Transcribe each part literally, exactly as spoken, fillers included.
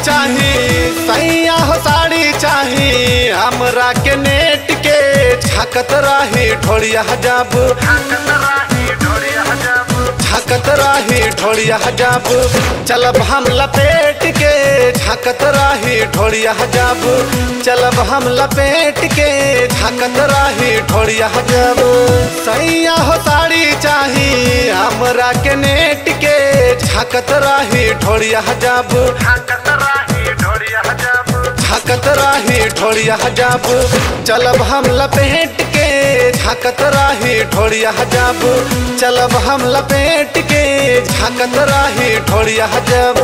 चाही सैया हो साड़ी चाही हमरा के नेट के झकत रही ढोड़िया जब झकत रही ढोड़िया जब चलब हम लपेट के झकत रही ढोड़िया जब चलब हम लपेट के झकत रही ढोड़िया जब सैया हो साड़ी चाही हमरा के नेट के झकत रही ढोड़िया जब झकत रही ढोड़िया जब चलब हम लपेट के झकत रही ढोड़िया जब चलब हम लपेट के झकत रही ढोड़िया जब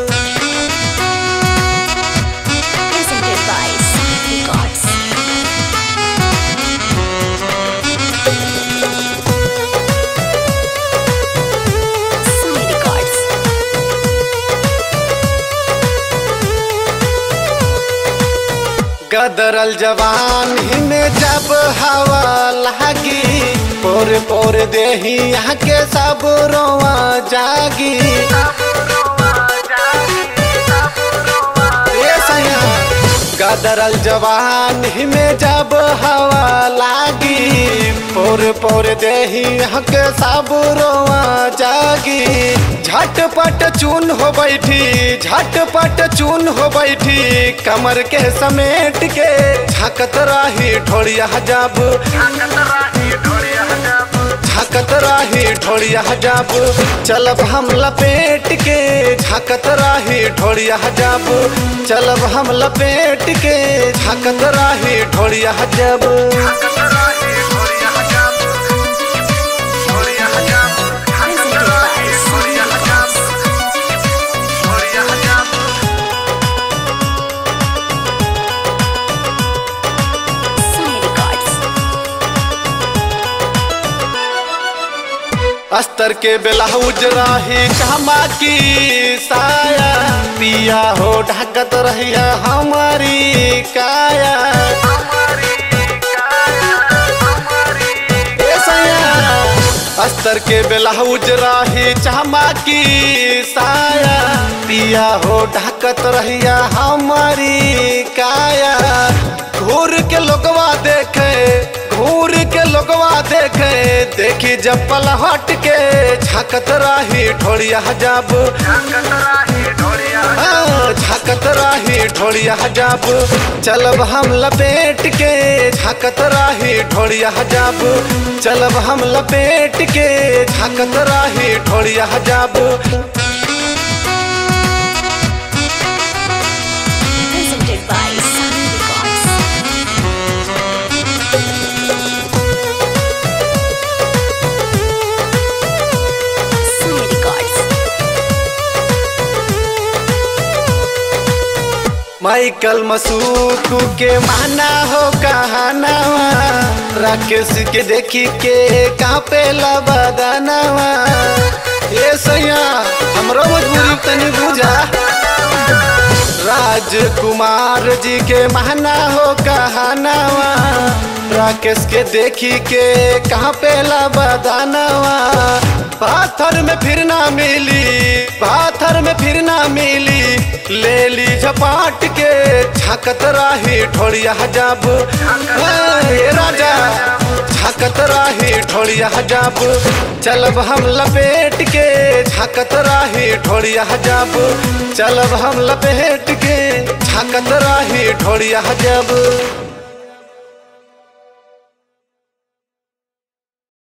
गदरल जवान ही में जब हवा लागी पोर पोर देही यहाँ के सब रोवा जागी गदरल जवान ही में जब हवा लागी पोर पोर देही यहाँ के सब रोवा जागी झटपट चून हो बैठी झटपट चून हो बैठी कमर के समेट के झकत रही ढोड़िया जब झकत रही ढोड़िया जब चलब हम लपेट के झकत रही ढोड़िया जब चलब हम लपेट के झकत रही ढोड़िया जब अस्तर के ब्लाउज रही चमकी साया पिया हो ढकत रहिया हमारी काया अस्तर के ब्लाउज रही चमकी साया पिया हो ढकत रहिया हमारी काया घूर के लोगवा देखे घूर के लोगवा देखे देखी जब पलहट के झकत रही ढोड़िया जब झकत रही ढोड़िया जब चलब हम लपेट के झकत रही ढोड़िया जब चलब हम लपेट के झकत रही ढोड़िया जब माइकल मसूक के माना हो कहानावा राकेश के देखी के कांपे बदनावा ये सैया हमरो मजबूरी तनी बुझा राजकुमार जी के माना हो कहानावा राकेश के देखी के कांपे बदनावा पाथर में फिर ना मिली पाथर में फिर ना मिली ले ली झपाट के झकत रही ढोड़िया जब राजा झकत रही ढोड़िया जब चलब हम लपेट के झकत रही ढोड़िया जब चलब हम लपेट के झकत रही ढोड़िया जब।